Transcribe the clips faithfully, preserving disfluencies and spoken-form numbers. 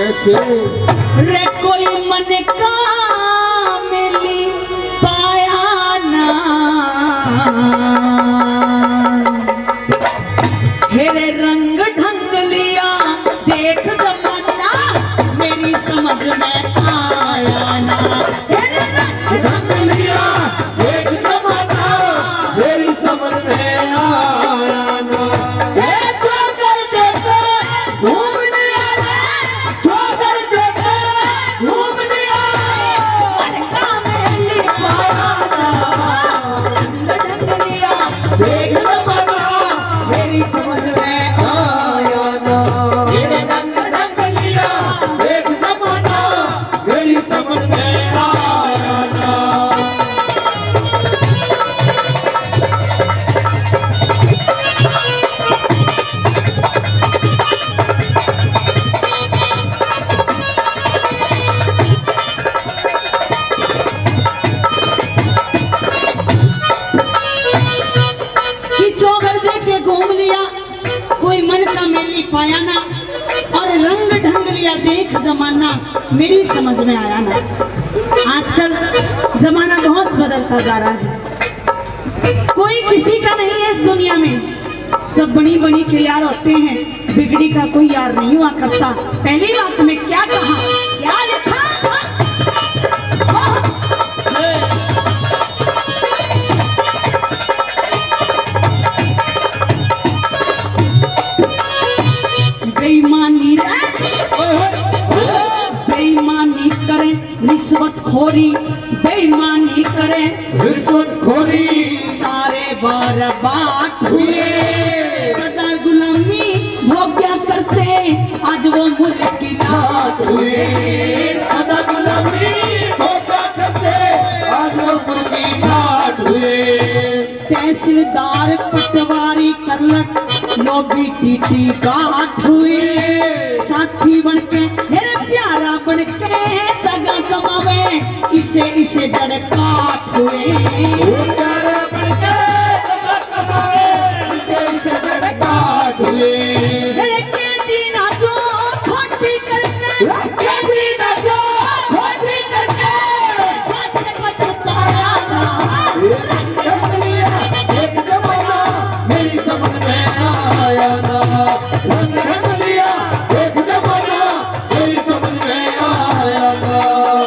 कैसे रे कोई मन का मिली पाया ना, हेरे रंग ढंग लिया देख जमाना मेरी समझ में आया ना, हेरे रंग ढंग लिया देख जमाना मेरी समझ में आया ना। पाया ना और रंग ढंग लिया देख जमाना मेरी समझ में आया ना। आजकल जमाना बहुत बदलता जा रहा है, कोई किसी का नहीं है इस दुनिया में, सब बनी बनी के यार होते हैं, बिगड़ी का कोई यार नहीं हुआ करता। पहली बात में क्या कहा, क्या लिखा, बेईमानी बेईमानी करें रिश्वत खोरी, बेईमानी करें रिश्वत खोरी, सारे बार बाट हुए, सदा गुलामी भोग्या करते आज वो मुल्क की लाट हुए, सदा गुलामी भोग्या करते आज वो मुल्क की लाट हुए। तहसीलदार पटवारी करलक लोभी टीटी काट हुए, साथी बनके हेरे प्यारा बनके दगा कमावे इसे इसे जड़ काट हुए, प्यारा बनके दगा कमावे इसे इसे जड़ काट हुए। हेरे के जीना जो खोटी करके, के जीना जो खोटी करके पाछे पछताया ना, रंग लिया एक जमाना मेरी समझ में आया ना, रंग ढंग लिया एक जमाना मेरी समझ में आया ना।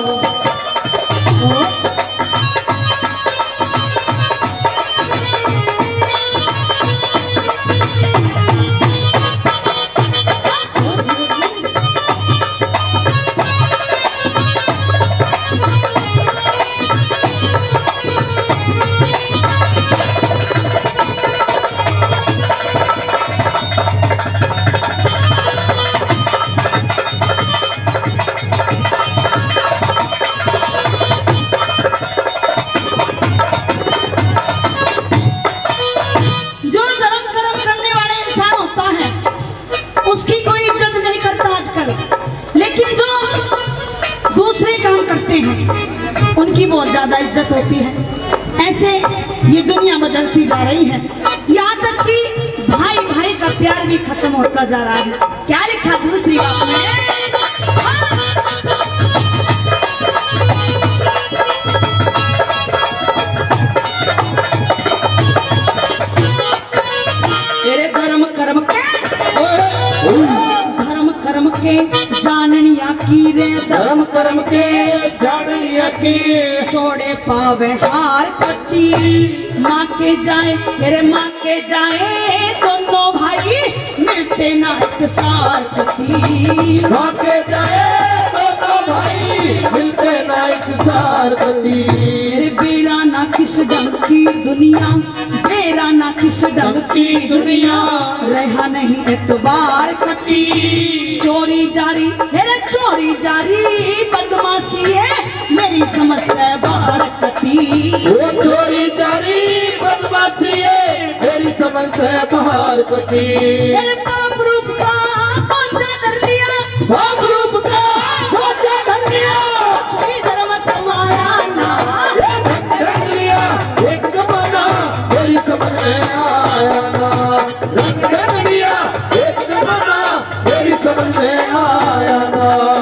उनकी बहुत ज्यादा इज्जत होती है। ऐसे ये दुनिया बदलती जा रही है, यहाँ तक कि भाई भाई का प्यार भी खत्म होता जा रहा है। क्या लिखा दूसरी बात में, तेरे धर्म कर्म के धर्म कर्म के जाननिया की रे, धर्म कर्म के जाननिया की छोड़े पावे हार कटी, माँ के जाए तेरे माँ के जाए दोनों भाई मिलते ना एक सार कटी, माँ के जाए दोनों भाई मिलते ना एक सार कटी। तेरे बेरा ना किस ढंग की दुनिया, बेरा ना किस ढंग की दुनिया, रहा नहीं एतबार कटी, चोरी जारी हेरे चोरी जारी बदमाशी है मेरी समझते बाहर कटी, वो चोरी जारी बदमाशी है मेरी समझते बाहर कटी। तेरे बाप रूप का पहुंचा धर लिया, बाप रूप का पहुंचा धर लिया, कोई धर्म कमाया ना, रंग लिया एक जमाना मेरी समझ में आया ना, रंग लिया एक जमाना मेरी समझ में आया ना।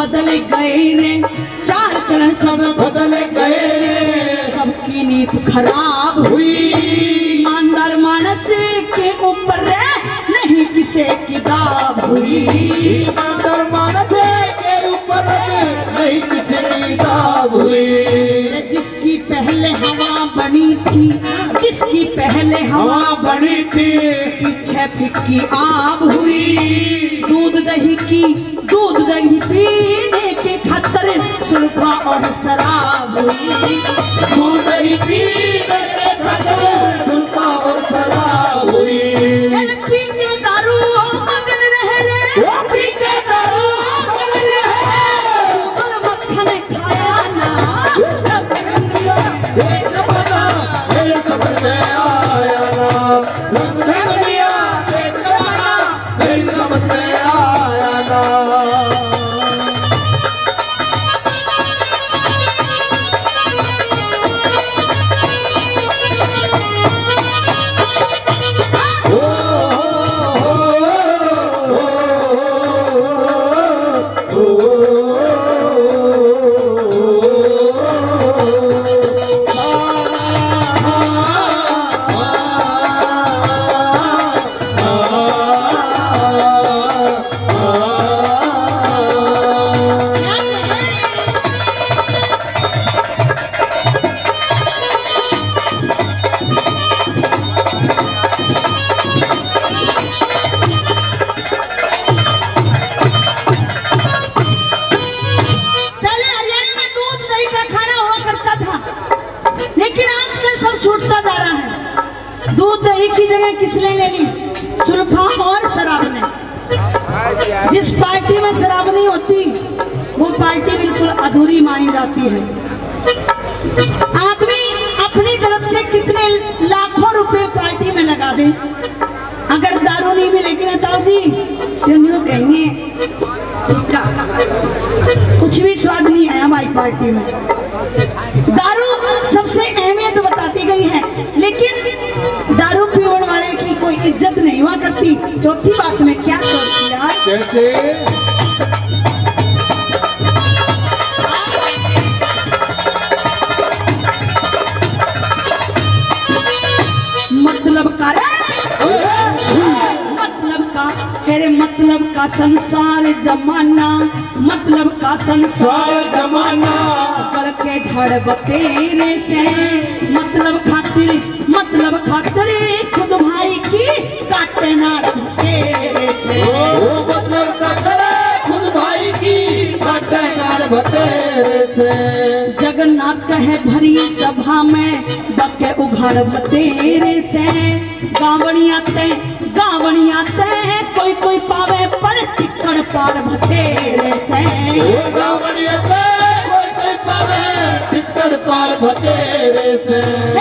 बदल गए रे, चाल चलन सब बदल गए, सबकी नीत खराब हुई। ईमानदार मानस के ऊपर नहीं किसे की दाब हुई। ईमानदार मानस के ऊपर नहीं किसी की दाब हुई। जिसकी पहले हवा बनी थी, जिसकी पहले हवा बनी थी, पीछे फिक्की आब हुई। दूध दही की दूध दही पीने के खतर सुल्फा और शराब हुई। दूध दही पीने के खतर सुल्फा और शराब हुई। पी के दारू मगन रहे रे, पी के दारू मगन रहे, दूध और मक्खन खाया ना। एक जमाना मेरे समझ में आया ना, रंग ढंग लिया एक जमाना मेरी समझ में आया ना। किसने ले ली? सुल्फा और शराब ने। जिस पार्टी में शराब नहीं होती वो पार्टी बिल्कुल अधूरी मानी जाती है। आदमी अपनी तरफ से कितने लाखों रुपए पार्टी में लगा दे, अगर दारू नहीं मिलेगी ना ताऊ जी तो कहेंगे कुछ भी स्वाद नहीं है हमारी पार्टी में। दारू सबसे अहमियत बताती गई है, लेकिन दारू पीने वाले की कोई इज्जत नहीं हुआ करती। चौथी बात में क्या करती यार? कैसे? मतलब का मतलब का तेरे मतलब का संसार जमाना, मतलब का संसार जमाना गल के झड़ बतेरे से, मतलब खातिर मतलब खातिर खुद भाई की काटे नाड़ बतेरे से। वो मतलब खातिर खुद भाई की काटे नाड़ बतेरे से। जगन्नाथ कहे भरी सभा में बके उघाड़ बतेरे से। गावड़िया ते गावड़िया ते कोई कोई पावे पर टिक्कड़ पार बतेरे से। गावड़िया ते कोई कोई पावे टिक्कड़ पार बतेरे से।